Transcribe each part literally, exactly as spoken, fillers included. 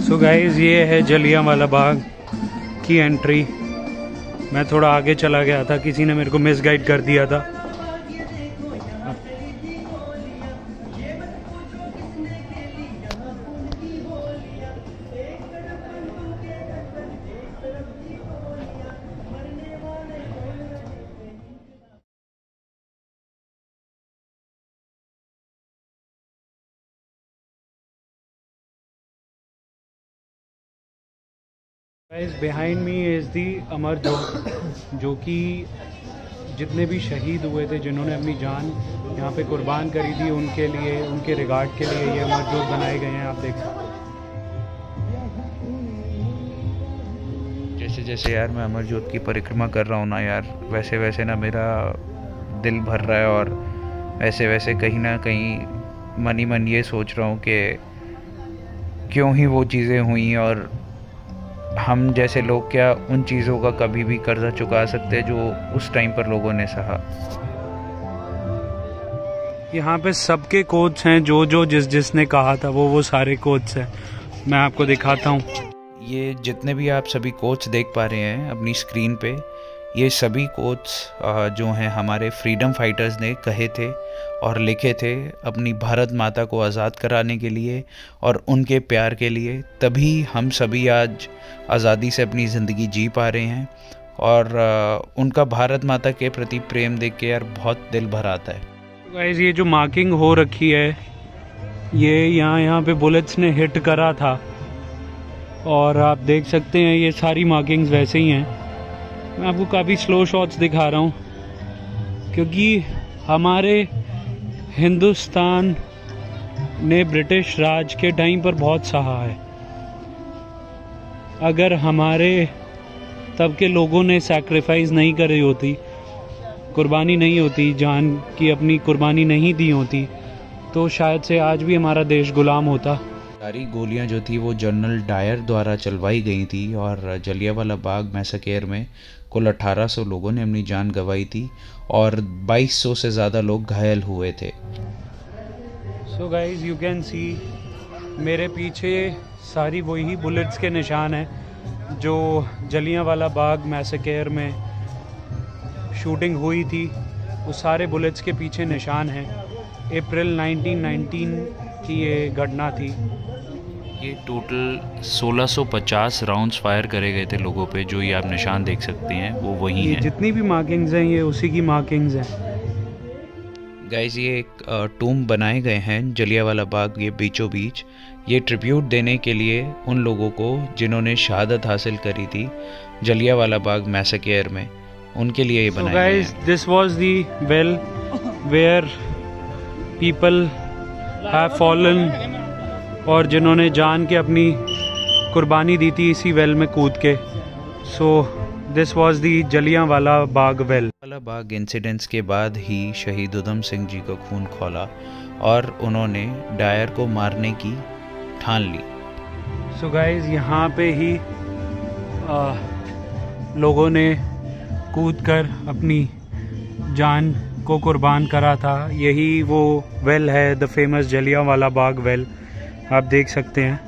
So guys ये है जलियांवाला बाग की एंट्री। मैं थोड़ा आगे चला गया था, किसी ने मेरे को मिसगाइड कर दिया था। Guys behind me is the Amar Jot, जो कि जितने भी शहीद हुए थे, जिन्होंने अपनी जान यहाँ पे कुर्बान करी थी, उनके लिए, उनके रिगार्ड के लिए ये अमर जोत बनाए गए हैं। आप देख सकते हैं। जैसे जैसे यार मैं अमर जोत की परिक्रमा कर रहा हूँ ना यार, वैसे वैसे ना मेरा दिल भर रहा है, और वैसे वैसे कहीं ना कहीं मन ही मन ये सोच रहा हूँ कि क्यों ही वो चीज़ें हुई, और हम जैसे लोग क्या उन चीज़ों का कभी भी कर्जा चुका सकते जो उस टाइम पर लोगों ने सहा। यहाँ पे सबके कोट्स हैं, जो जो जिस जिसने कहा था वो वो सारे कोट्स हैं। मैं आपको दिखाता हूँ। ये जितने भी आप सभी कोट्स देख पा रहे हैं अपनी स्क्रीन पे, ये सभी कोट्स जो हैं हमारे फ्रीडम फाइटर्स ने कहे थे और लिखे थे अपनी भारत माता को आज़ाद कराने के लिए और उनके प्यार के लिए। तभी हम सभी आज आज़ादी से अपनी ज़िंदगी जी पा रहे हैं, और उनका भारत माता के प्रति प्रेम देख के यार बहुत दिल भर आता है। गाइस ये जो मार्किंग हो रखी है, ये यहाँ यहाँ पे बुलेट्स ने हिट करा था, और आप देख सकते हैं ये सारी मार्किंग्स वैसे ही हैं। मैं आपको काफ़ी स्लो शॉट्स दिखा रहा हूँ, क्योंकि हमारे हिंदुस्तान ने ब्रिटिश राज के टाइम पर बहुत सहा है। अगर हमारे तब के लोगों ने सैक्रिफाइस नहीं करी होती, कुर्बानी नहीं होती, जान की अपनी कुर्बानी नहीं दी होती, तो शायद से आज भी हमारा देश गुलाम होता। सारी गोलियां जो थी वो जनरल डायर द्वारा चलवाई गई थी, और जलियांवाला बाग मैसेकेयर में कुल अठारह सौ लोगों ने अपनी जान गंवाई थी और बाईस सौ से ज़्यादा लोग घायल हुए थे। So guys you can see मेरे पीछे सारी वही बुलेट्स के निशान हैं जो जलियांवाला बाग मैसेकेयर में शूटिंग हुई थी। वो सारे बुलेट्स के पीछे निशान हैं। अप्रैल नाइनटीन नाइनटीन की ये घटना थी। ये टोटल सोलह सौ पचास राउंड्स फायर करे गए थे लोगों पे, जो ये आप निशान देख सकते हैं वो वही ये हैं। जितनी भी मार्किंग्स हैं ये उसी की मार्किंग्स हैं। गाइस ये एक टूम बनाए गए हैं जलियांवाला बाग ये बीचों बीच, ये ट्रिब्यूट देने के लिए उन लोगों को जिन्होंने शहादत हासिल करी थी जलियांवाला बाग मैसेकेयर में, उनके लिए ये बनाया गया है। Guys this was the well where people have fallen, और जिन्होंने जान के अपनी कुर्बानी दी थी इसी वेल में कूद के। So this was the Jallianwala Bagh well. Jallianwala Bagh incidents के बाद ही शहीद उधम सिंह जी का खून खौला और उन्होंने डायर को मारने की ठान ली। सो गाइस यहाँ पे ही आ, लोगों ने कूदकर अपनी जान को कुर्बान करा था। यही वो वेल है, the famous Jallianwala Bagh well, आप देख सकते हैं।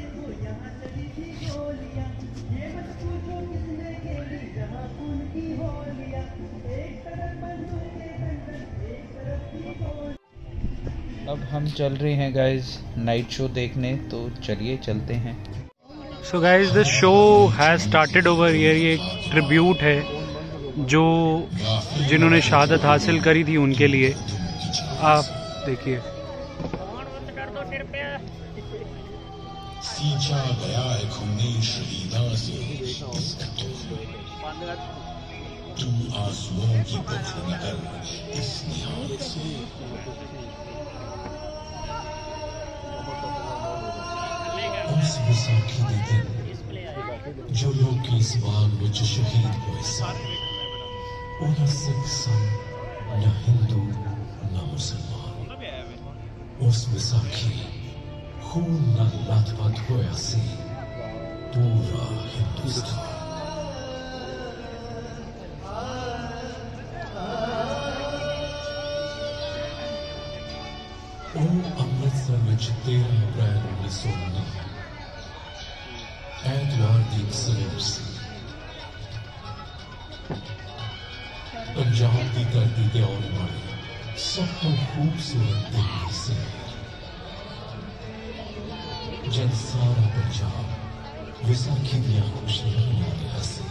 अब हम चल रहे हैं गाइस नाइट शो देखने, तो चलिए चलते हैं। So guys the show has started over here. ये एक ट्रिब्यूट है जो जिन्होंने शहादत हासिल करी थी उनके लिए। आप देखिए। सींचा गया है खूनी शहीदां से तू आंसुओं की बदली न कर इस निहाल से। उस विसाखी के दिन जो लोग इस बाग विच शहीद हुए सन, उन्हें सिख सन न हिंदू न मुसलमान। उस विसाखी खून नाल लथपथ होया सी पूरा हिंदुस्तान। ਉਹ ਅੰਮ੍ਰਿਤਸਰ ਵਿੱਚ तेरह अप्रैल उन्नीस सौ उन्नीस सलूक सी। पंजाब की धरती ते आने वाले सब तो खूबसूरत दिन से जब सारा पंजाब विसाखी दियां खुशियां मना रहा सी।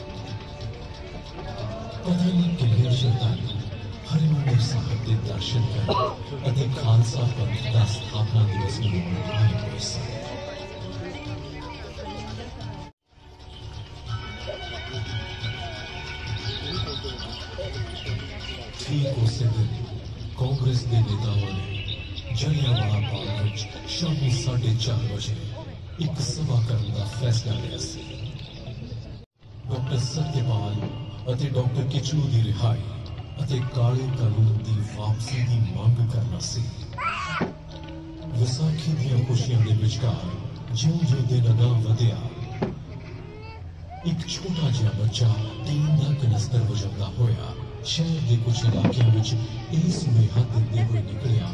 पता नहीं कितने श्रद्धालु हरिमंदिर साहिब के दर्शन कर खालसा पंथ का स्थापना दिवस मनाने आए हुए सन। ठीक उस दिन कांग्रेस के नेताओं ने जलियांवाला बाग में शामी साढ़े चार बजे एक सभा करने का फैसला लिया सी। डॉक्टर सत्यपाल ਅਤੇ ਡਾਕਟਰ ਕਿਚੂ ਦੀ ਰਿਹਾਈ ਅਤੇ ਕਾਲੇ ਕਾਨੂੰਨ ਦੀ ਵਾਪਸੀ ਦੀ ਮੰਗ ਕਰਨਾ ਸੀ। ਵਿਸਾਖੀ ਦੀਆਂ ਖੁਸ਼ੀਆਂ ਦੇ ਵਿਚਕਾਰ ਜਿਉਂ-ਜਿਉਂ ਦਿਨ ਅਗਾਂਹ ਵਧਿਆ, ਇੱਕ ਛੋਟਾ ਜਿਹਾ ਬੱਚਾ ਟੀਨ ਦਾ ਕਨਸਤਰ ਵਜਾਉਂਦਾ ਹੋਇਆ ਸ਼ਹਿਰ ਦੇ ਕੁਝ ਇਲਾਕਿਆਂ ਵਿੱਚ ਇਹ ਸੁਨੇਹਾ ਦਿੰਦੇ ਹੋਏ ਨਿਕਲਿਆ।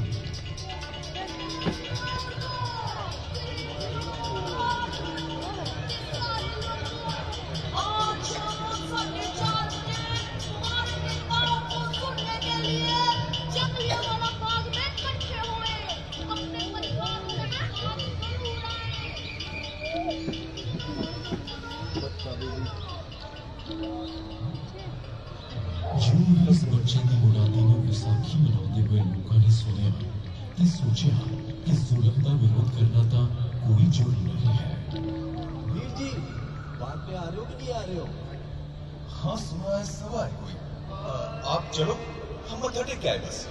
जरूर इस बच्चे की मुरादी ने विसाखी मनाते हुए लोगों ने सुने ते सोचा कि जुल्म का विरोध करना तो कोई जुर्म नहीं है। वीर जी, बात पे आ रहे हो कि नहीं आ रहे हो? हाँ सुना है, सवा है कोई। आ, आप चलो, हम मत्था टेक के आए बस।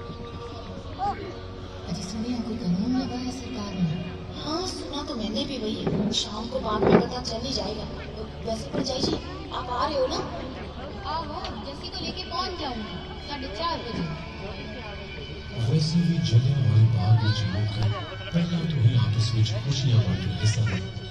अजी सुनिए, कोई कानून लगा है सरकार ने? हाँ सुना तो मैंने भी वही है। शाम को बाग में पता चल ही जाएगा। वैसे पर जाई जी, आप आ रहे हो ना? आओ, जैसी को लेके पहुंच जाऊंगी साढ़े चार बजे। वैसे भी जलियांवाले बाग में लोग पहला तो ही आपस में खुशियां बांट रहे सन।